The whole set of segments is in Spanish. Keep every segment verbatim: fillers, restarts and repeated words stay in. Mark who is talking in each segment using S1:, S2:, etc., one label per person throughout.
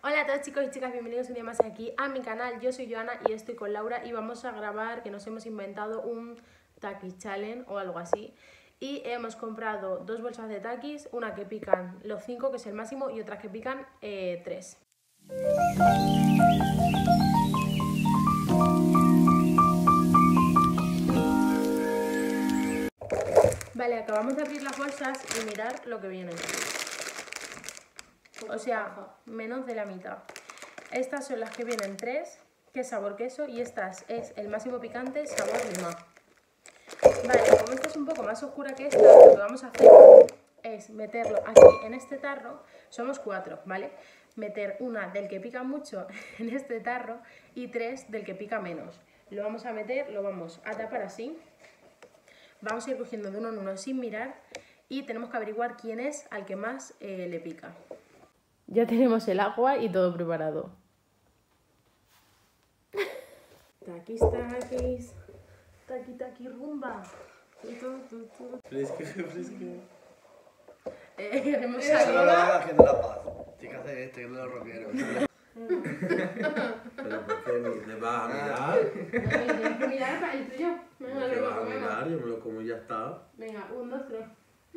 S1: Hola a todos chicos y chicas, bienvenidos un día más aquí a mi canal. Yo soy Joana y estoy con Laura y vamos a grabar que nos hemos inventado un Takis Challenge o algo así. Y hemos comprado dos bolsas de Takis, una que pican los cinco, que es el máximo, y otras que pican eh, tres. Vale, acabamos de abrir las bolsas y mirar lo que viene. O sea, menos de la mitad. Estas son las que vienen tres, que es sabor queso, y estas es el máximo picante, sabor lima. Vale, como esta es un poco más oscura que esta, lo que vamos a hacer es meterlo aquí en este tarro. Somos cuatro, ¿vale? Meter una del que pica mucho en este tarro y tres del que pica menos. Lo vamos a meter, lo vamos a tapar así. Vamos a ir cogiendo de uno en uno sin mirar y tenemos que averiguar quién es al que más eh, le pica. Ya tenemos el agua y todo preparado. Takis, takis. Taki, taki, rumba.
S2: Fresque, fresque.
S1: Eh, queremos
S3: Eso
S1: salir.
S3: no lo haga gente de la paz. Tienes que hacer este, que es de los rockeros.
S2: Pero ¿por qué ni te vas a mirar?
S1: Tienes que mirar para el tuyo. Venga,
S2: ¿Qué
S1: lo
S2: vas a
S1: comemos.
S2: mirar? Yo me lo como y ya está.
S1: Venga, un, dos, tres.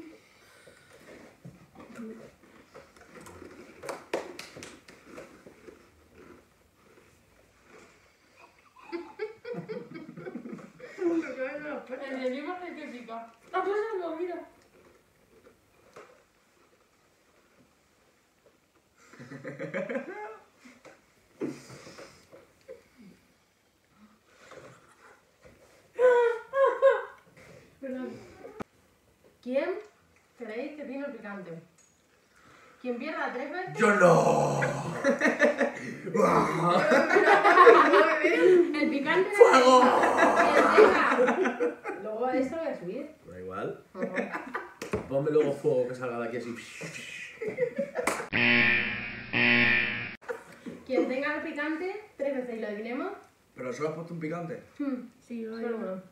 S1: El de lima es el que pica. Ah, pues no, mira. Perdón. ¿Quién creéis que tiene el picante? ¿Quién pierda tres veces?
S2: ¡Yo no!
S1: El picante de
S2: ¡Fuego!
S1: Luego a esto lo voy a subir.
S2: Da igual. Ponme luego fuego que salga de aquí así.
S1: Quien tenga el picante, tres veces y lo adivinemos.
S3: ¿Pero solo has puesto un picante?
S1: Hmm, sí, solo uno.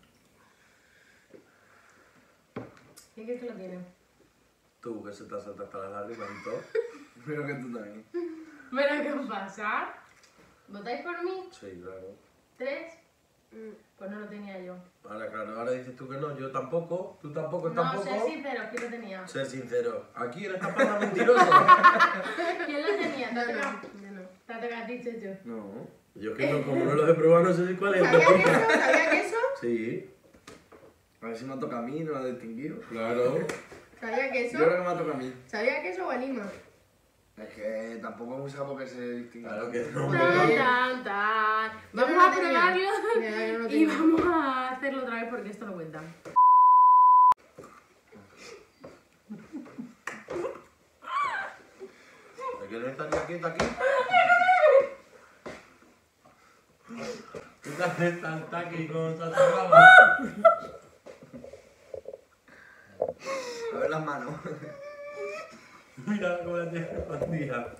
S1: ¿Quién crees que lo tiene?
S2: Tú que se te ha saltado hasta las lágrimas y todo.
S3: Pero que tú también.
S1: ¿Pero qué pasa? ¿Votáis por mí?
S2: Sí, claro.
S1: ¿Tres? Pues no lo tenía yo.
S2: Ahora, claro, ahora dices tú que no, yo tampoco, tú tampoco,
S1: No,
S2: tampoco.
S1: ser sincero, ¿quién lo tenía?
S2: Ser sincero. Aquí eres capaz de mentiroso.
S1: ¿Quién lo tenía?
S4: No,
S1: Te
S4: no,
S1: toca.
S4: yo no.
S1: Te ha tocado a ti, Chechu.
S2: No. Yo que no, como no los he probado, no sé cuál es el que
S4: ¿Sabía
S2: pica.
S4: queso? ¿Sabía queso?
S2: Sí,
S3: A ver si me toca a mí, no lo he distinguido.
S2: claro.
S4: ¿Sabía
S3: Yo
S4: queso?
S3: creo que me toca a mí.
S4: ¿Sabía queso o a lima?
S3: Es que tampoco es un sapo que se distinga.
S2: Claro que no.
S1: Tan, tan, tan.
S4: Yo
S1: Vamos
S4: no
S1: a
S4: lo tenía.
S1: probarlo
S4: Mira, yo no lo
S1: y
S4: tenía.
S1: vamos a hacerlo otra vez porque esto no cuenta.
S2: ¿Te quieres estar ya quieto aquí? ¿Tú te haces tan taqui con salsa brava?
S3: A ver las manos.
S2: Mira cómo la tienes escondida.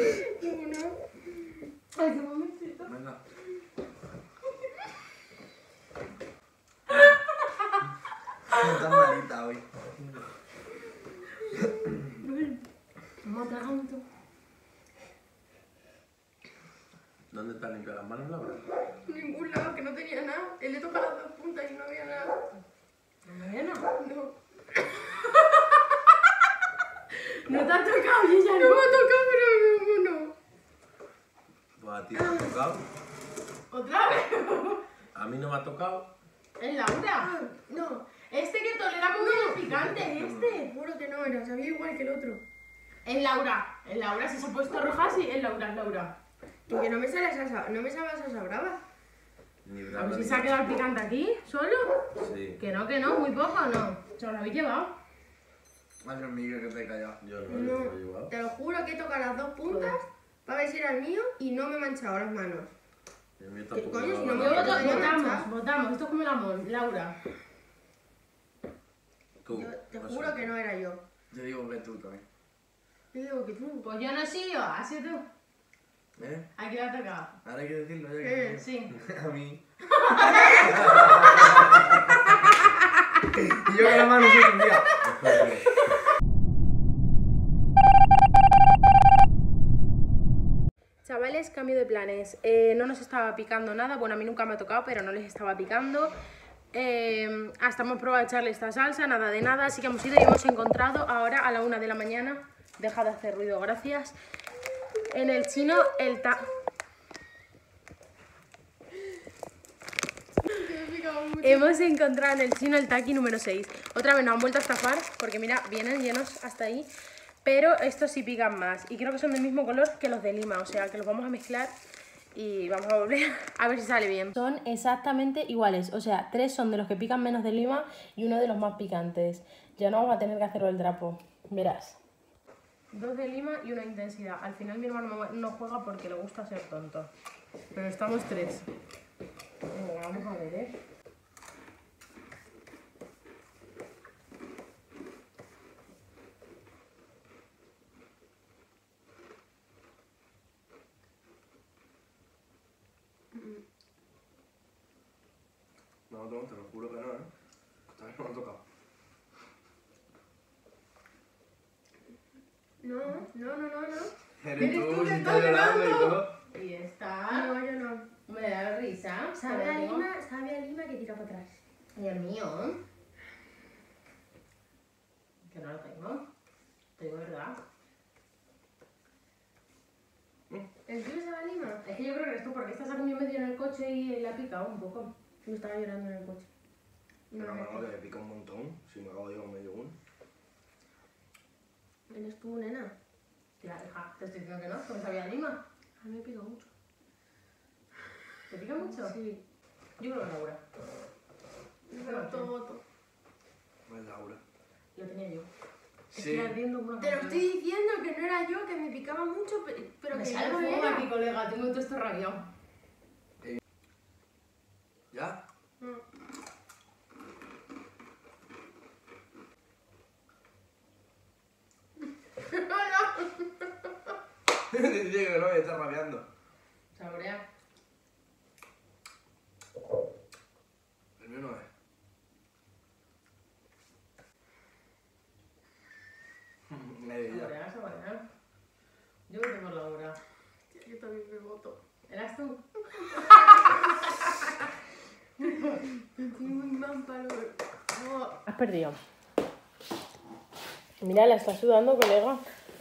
S1: Ay, qué momentito.
S3: Venga. No tan malita hoy.
S1: Vamos a tanto.
S2: ¿Dónde están limpias las manos, Laura?
S4: Ningún lado, que no tenía nada. Él le toca las dos puntas y no había nada.
S1: Bueno,
S4: No.
S1: no te ha tocado y ella
S4: No
S1: no.
S4: me ha tocado, pero no.
S2: Pues a ti te ha tocado.
S1: ¿Otra vez?
S2: A mí no me ha tocado.
S1: Es Laura.
S4: No.
S1: Este que tolera muy bien el picante,
S4: Te
S1: este.
S4: juro que no era. Sabía igual que el otro.
S1: Es Laura. Es Laura, si se ha puesto roja, sí, es Laura, es Laura.
S4: Y que no me sale salsa, no me sabe a salsa brava.
S2: Ni
S1: A
S2: brava
S1: ver si
S2: ni
S1: se ha quedado el picante aquí, solo.
S2: Sí.
S1: Que no, que no, muy poco, ¿no? ¿Se lo habéis llevado?
S3: Ay, Dios mío, que te he callado.
S2: Yo no, yo no lo he
S4: No.
S2: llevado.
S4: Te lo juro que he tocado las dos puntas para ver si era el mío y no me he manchado las manos.
S2: El mío
S4: ¿Qué
S2: tampoco
S4: coño,
S2: lo
S4: si no
S2: ha
S4: me
S1: Yo
S4: voto-
S2: ganado.
S1: voto-
S4: voto-
S1: votamos, votamos. Esto es como el amor, Laura.
S2: Tú.
S4: Yo te
S2: no
S4: juro
S2: sé.
S4: que no era yo.
S3: Yo digo que tú también.
S4: Yo digo que tú.
S1: Pues yo no he sido, has sido tú.
S3: ¿Eh?
S1: Aquí la ha tocado.
S3: Ahora hay que decirlo ya
S4: Eh,
S3: que...
S1: Sí.
S3: A mí. Y yo con la mano sí, un día.
S1: Chavales, cambio de planes. Eh, no nos estaba picando nada. Bueno, a mí nunca me ha tocado, pero no les estaba picando. Eh, hasta hemos probado a echarle esta salsa, nada de nada. Así que hemos ido y hemos encontrado ahora a la una de la mañana. Deja de hacer ruido, gracias. En el chino, el ta... Hemos encontrado en el chino el taki número seis. Otra vez nos han vuelto a estafar porque mira, vienen llenos hasta ahí. Pero estos sí pican más y creo que son del mismo color que los de Lima. O sea que los vamos a mezclar y vamos a volver a ver si sale bien. Son exactamente iguales. O sea, tres son de los que pican menos de Lima y uno de los más picantes. Ya no vamos a tener que hacerlo el trapo. Verás. Dos de Lima y una intensidad. Al final mi hermano no juega porque le gusta ser tonto. Pero estamos tres. Venga, vamos a ver, ¿eh?
S3: No, no, te lo juro que no, ¿eh? Esta vez no me ha tocado.
S4: No, no, no, no, no.
S3: Eres
S4: Eres
S3: tú,
S4: tú que
S3: si
S4: estás
S3: estás llorando y
S4: llorando.
S3: todo.
S1: Y está...
S4: No, yo no.
S1: Me da risa.
S4: Sabe
S1: pero
S4: a
S1: digo-
S4: Lima, sabe a Lima que tira para atrás.
S1: Dios mío. Que no lo tengo. Te digo verdad.
S4: ¿El tuyo sabe a Lima?
S1: Es que yo creo que eres tú, porque estás a comido medio en el coche y le ha picado un poco. Yo estaba llorando en el coche.
S3: No, no, no, que me pica un montón. Si me acabo de llevar medio uno.
S4: ¿Eres tú, nena?
S1: Tía, hija, te estoy diciendo que no, que me sabía a Lima.
S4: A mí me pica mucho.
S1: ¿Te pica mucho?
S4: Sí.
S1: Yo creo que Laura.
S4: Voto, voto.
S3: No es Laura.
S1: Lo tenía yo.
S3: Sí.
S1: Estoy ardiendo una
S4: Te lo
S1: cosa.
S4: estoy diciendo que no era yo, que me picaba mucho, pe- pero
S1: Me
S4: que
S1: sale
S4: yo no
S1: fuego
S4: era.
S1: aquí, colega. Tengo todo esto rabiado.
S3: ¿Ya?
S4: Mm.
S3: Dice que no, me está rabiando.
S1: Saborea.
S3: El mío no es. Me ya.
S1: Saborea, saborea. Yo voy por Laura.
S4: Yo también me voto.
S1: ¿Eras tú?
S4: Estoy muy mal para los... No.
S1: Has perdido. Mira, la está sudando, colega.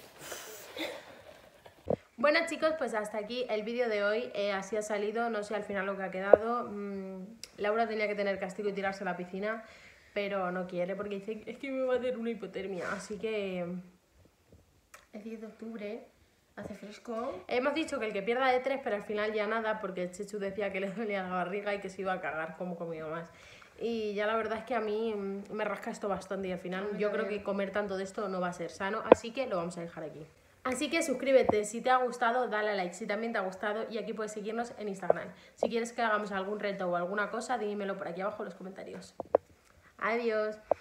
S1: Bueno chicos, pues hasta aquí el vídeo de hoy. Eh, así ha salido, no sé al final lo que ha quedado. Mm, Laura tenía que tener castigo y tirarse a la piscina, pero no quiere porque dice es que me va a hacer una hipotermia. Así que
S4: Es diez de octubre, hace fresco.
S1: hemos dicho que el que pierda de tres, pero al final ya nada, porque el Chechu decía que le dolía la barriga y que se iba a cagar como comió más. Y ya la verdad es que a mí mm, me rasca esto bastante y al final
S4: A mí
S1: yo creo
S4: también.
S1: que comer tanto de esto no va a ser sano, así que lo vamos a dejar aquí. Así que suscríbete, si te ha gustado dale a like, si también te ha gustado y aquí puedes seguirnos en Instagram. Si quieres que hagamos algún reto o alguna cosa, dímelo por aquí abajo en los comentarios. Adiós.